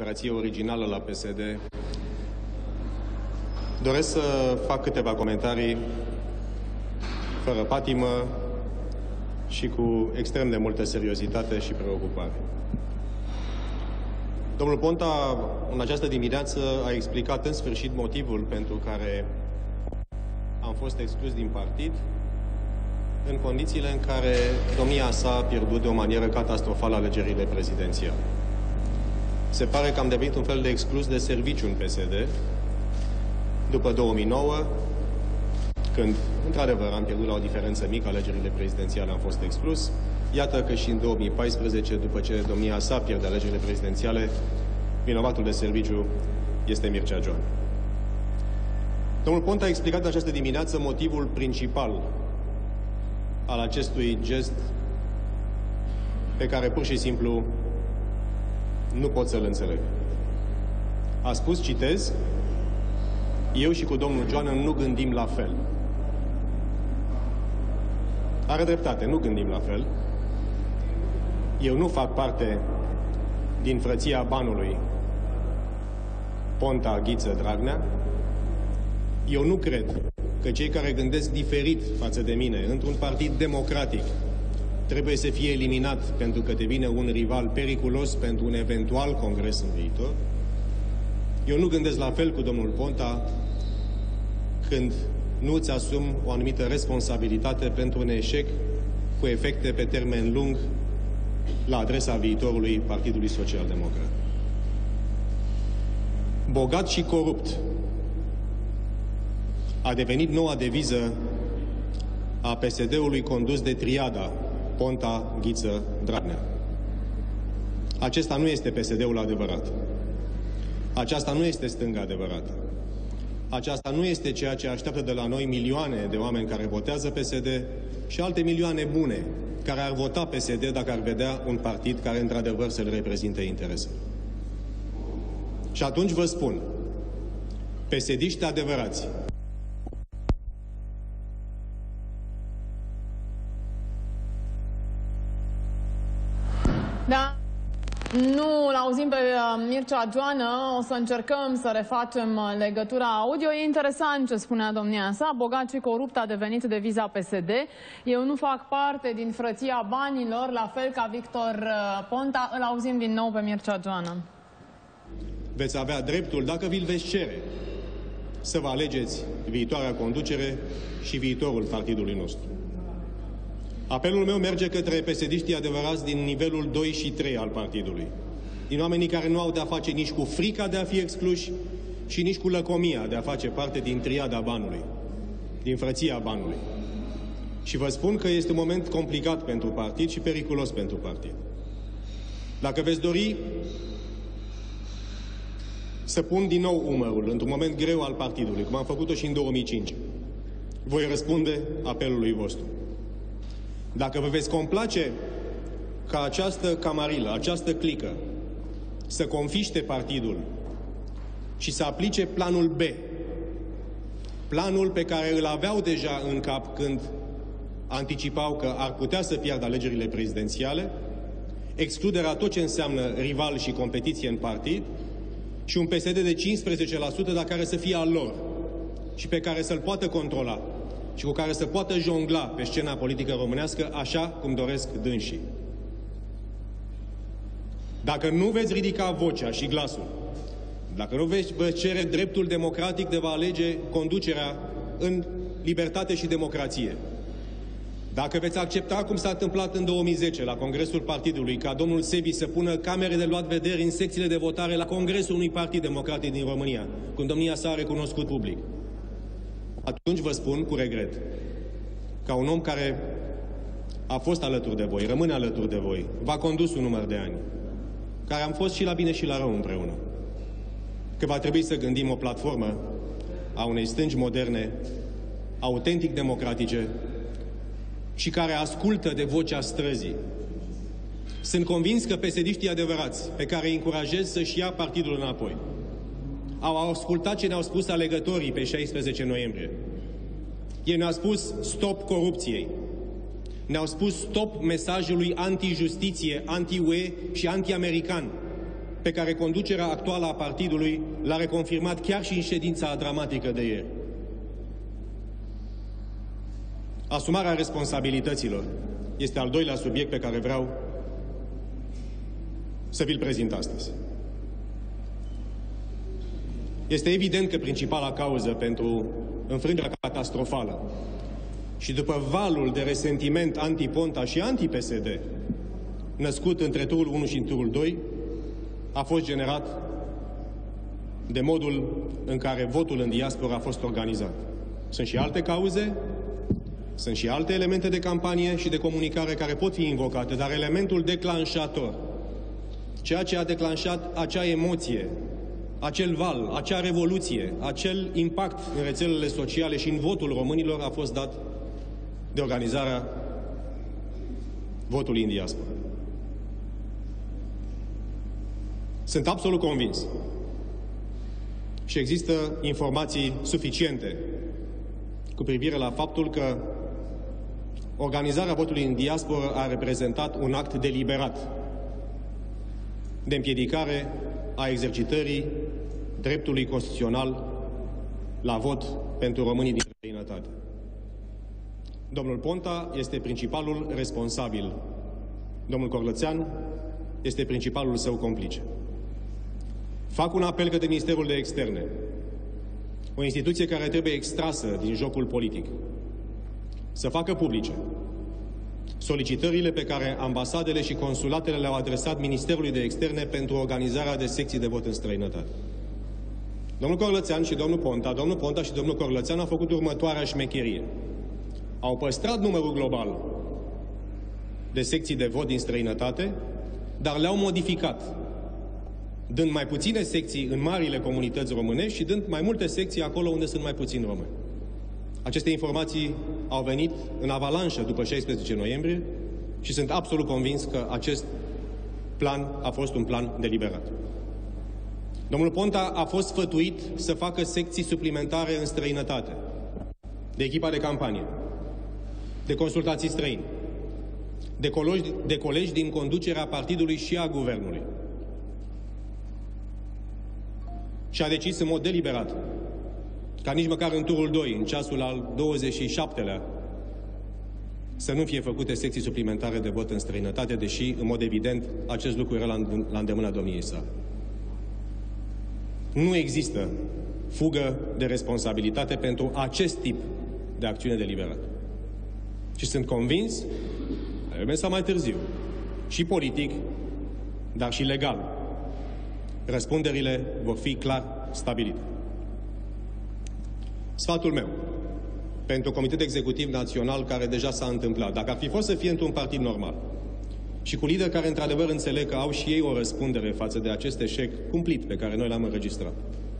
democrație originală la PSD, doresc să fac câteva comentarii fără patimă și cu extrem de multă seriozitate și preocupare. Domnul Ponta, în această dimineață, a explicat în sfârșit motivul pentru care am fost exclus din partid, în condițiile în care domnia sa a pierdut de o manieră catastrofală alegerile prezidențiale. Se pare că am devenit un fel de exclus de serviciu în PSD, după 2009, când, într-adevăr, am pierdut la o diferență mică alegerile prezidențiale, am fost exclus. Iată că și în 2014, după ce domnia sa pierde alegerile prezidențiale, vinovatul de serviciu este Mircea Joan. Domnul Ponta a explicat în această dimineață motivul principal al acestui gest pe care pur și simplu nu pot să-l înțeleg. A spus, citez, eu și cu domnul Joan nu gândim la fel. Are dreptate, nu gândim la fel. Eu nu fac parte din frăția banului Ponta, Ghiță, Dragnea. Eu nu cred că cei care gândesc diferit față de mine într-un partid democratic trebuie să fie eliminat pentru că devine un rival periculos pentru un eventual congres în viitor. Eu nu gândesc la fel cu domnul Ponta când nu îți asumi o anumită responsabilitate pentru un eșec cu efecte pe termen lung la adresa viitorului Partidului Social-Democrat. Bogat și corupt a devenit noua deviză a PSD-ului condus de triada Ponta, Ghiță, Dragnea. Acesta nu este PSD-ul adevărat. Aceasta nu este stânga adevărată. Aceasta nu este ceea ce așteaptă de la noi milioane de oameni care votează PSD și alte milioane bune care ar vota PSD dacă ar vedea un partid care într-adevăr să le reprezinte interesele. Și atunci vă spun, PSD-ști adevărați, da. Nu-l auzim pe Mircea Joană, o să încercăm să refacem legătura audio. E interesant ce spunea domnia sa, bogat și corupt a devenit deviza PSD. Eu nu fac parte din frăția banilor, la fel ca Victor Ponta. Îl auzim din nou pe Mircea Joană. Veți avea dreptul, dacă vi-l veți cere, să vă alegeți viitoarea conducere și viitorul partidului nostru. Apelul meu merge către PSD-știi adevărați din nivelul 2 și 3 al partidului. Din oamenii care nu au de-a face nici cu frica de a fi excluși și nici cu lăcomia de a face parte din triada banului, din frăția banului. Și vă spun că este un moment complicat pentru partid și periculos pentru partid. Dacă veți dori să pun din nou umărul într-un moment greu al partidului, cum am făcut-o și în 2005, voi răspunde apelului vostru. Dacă vă veți complace ca această camarilă, această clică, să confiște partidul și să aplice planul B, planul pe care îl aveau deja în cap când anticipau că ar putea să piardă alegerile prezidențiale, excluderea tot ce înseamnă rival și competiție în partid și un PSD de 15% dar care să fie al lor și pe care să-l poată controla și cu care să poată jongla pe scena politică românească așa cum doresc dânsii. Dacă nu veți ridica vocea și glasul, dacă nu veți vă cere dreptul democratic de a alege conducerea în libertate și democrație, dacă veți accepta, cum s-a întâmplat în 2010 la Congresul Partidului, ca domnul Sebi să pună camere de luat vederi în secțiile de votare la Congresul unui partid democratic din România, când domnia s-a recunoscut public, atunci vă spun cu regret, ca un om care a fost alături de voi, rămâne alături de voi, v-a condus un număr de ani, care am fost și la bine și la rău împreună, că va trebui să gândim o platformă a unei stângi moderne, autentic democratice și care ascultă de vocea străzii. Sunt convins că PSD-știi adevărați, pe care îi încurajez să-și ia partidul înapoi, au ascultat ce ne-au spus alegătorii pe 16 noiembrie. Ei ne-au spus stop corupției. Ne-au spus stop mesajului anti-justiție, anti-UE și anti-american. pe care conducerea actuală a partidului l-a reconfirmat chiar și în ședința dramatică de ieri. Asumarea responsabilităților este al doilea subiect pe care vreau să vi-l prezint astăzi. Este evident că principala cauză pentru înfrângerea catastrofală și după valul de resentiment anti-Ponta și anti-PSD născut între turul 1 și turul 2 a fost generat de modul în care votul în diaspora a fost organizat. Sunt și alte cauze, sunt și alte elemente de campanie și de comunicare care pot fi invocate, dar elementul declanșator, ceea ce a declanșat acea emoție, acel val, acea revoluție, acel impact în rețelele sociale și în votul românilor a fost dat de organizarea votului în diaspora. Sunt absolut convins și există informații suficiente cu privire la faptul că organizarea votului în diasporă a reprezentat un act deliberat de împiedicare a exercitării dreptului constituțional la vot pentru românii din străinătate. Domnul Ponta este principalul responsabil. Domnul Corlățean este principalul său complice. Fac un apel către Ministerul de Externe, o instituție care trebuie extrasă din jocul politic, să facă publice solicitările pe care ambasadele și consulatele le-au adresat Ministerului de Externe pentru organizarea de secții de vot în străinătate. Domnul Corlățean și domnul Ponta și domnul Corlățean au făcut următoarea șmecherie. Au păstrat numărul global de secții de vot din străinătate, dar le-au modificat, dând mai puține secții în marile comunități românești și dând mai multe secții acolo unde sunt mai puțini români. Aceste informații au venit în avalanșă după 16 noiembrie și sunt absolut convins că acest plan a fost un plan deliberat. Domnul Ponta a fost sfătuit să facă secții suplimentare în străinătate, de echipa de campanie, de consultații străini, de colegi din conducerea partidului și a guvernului. Și a decis în mod deliberat ca nici măcar în turul 2, în ceasul al 27-lea, să nu fie făcute secții suplimentare de vot în străinătate, deși, în mod evident, acest lucru era la îndemâna domniei sale. Nu există fugă de responsabilitate pentru acest tip de acțiune deliberată. Și sunt convins, trebuie să mai târziu, și politic, dar și legal, răspunderile vor fi clar stabilite. Sfatul meu pentru Comitetul Executiv Național, care deja s-a întâmplat, dacă ar fi fost să fie într-un partid normal și cu lideri care într-adevăr înțeleg că au și ei o răspundere față de acest eșec cumplit pe care noi l-am înregistrat.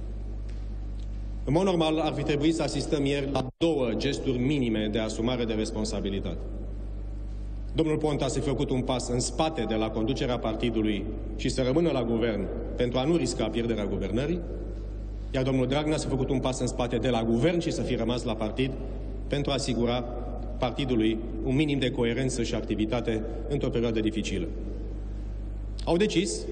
În mod normal ar fi trebuit să asistăm ieri la 2 gesturi minime de asumare de responsabilitate. Domnul Ponta s-a făcut un pas în spate de la conducerea partidului și să rămână la guvern pentru a nu risca pierderea guvernării, iar domnul Dragnea s-a făcut un pas în spate de la guvern și să fie rămas la partid pentru a asigura partidului un minim de coerență și activitate într-o perioadă dificilă. Au decis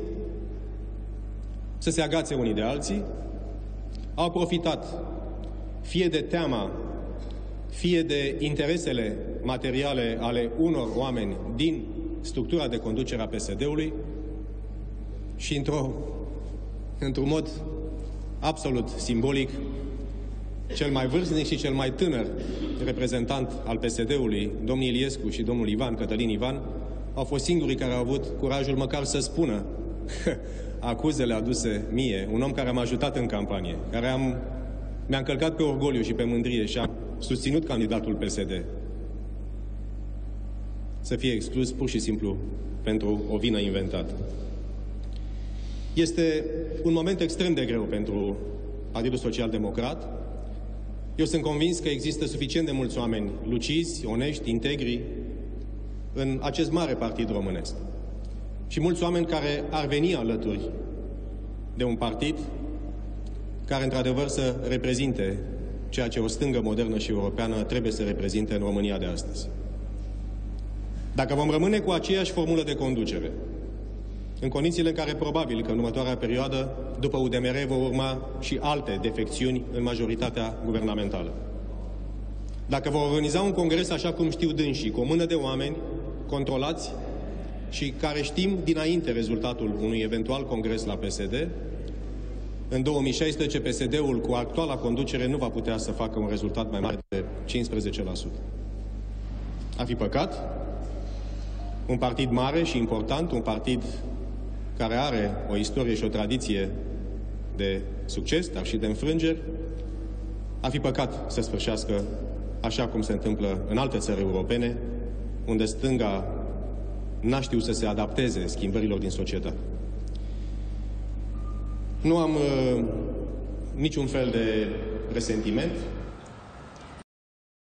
să se agațe unii de alții, au profitat fie de teama, fie de interesele materiale ale unor oameni din structura de conducere a PSD-ului și într-un mod absolut simbolic, cel mai vârstnic și cel mai tânăr reprezentant al PSD-ului, domnul Iliescu și domnul Cătălin Ivan, au fost singurii care au avut curajul măcar să spună acuzele aduse mie, un om care am ajutat în campanie, care mi-a încălcat pe orgoliu și pe mândrie și am susținut candidatul PSD, să fie exclus pur și simplu pentru o vină inventată. Este un moment extrem de greu pentru Partidul Social-Democrat. Eu sunt convins că există suficient de mulți oameni lucizi, onești, integri în acest mare partid românesc. Și mulți oameni care ar veni alături de un partid care, într-adevăr, să reprezinte ceea ce o stângă modernă și europeană trebuie să reprezinte în România de astăzi. Dacă vom rămâne cu aceeași formulă de conducere, în condițiile în care probabil că în următoarea perioadă, după UDMR, vor urma și alte defecțiuni în majoritatea guvernamentală. Dacă vor organiza un congres așa cum știu dânsii, cu o mână de oameni controlați și care știm dinainte rezultatul unui eventual congres la PSD, în 2016 PSD-ul cu actuala conducere nu va putea să facă un rezultat mai mare de 15%. Ar fi păcat. Un partid mare și important, un partid care are o istorie și o tradiție de succes, dar și de înfrângeri, ar fi păcat să sfârșească așa cum se întâmplă în alte țări europene, unde stânga n-a știut să se adapteze schimbărilor din societate. Nu am niciun fel de resentiment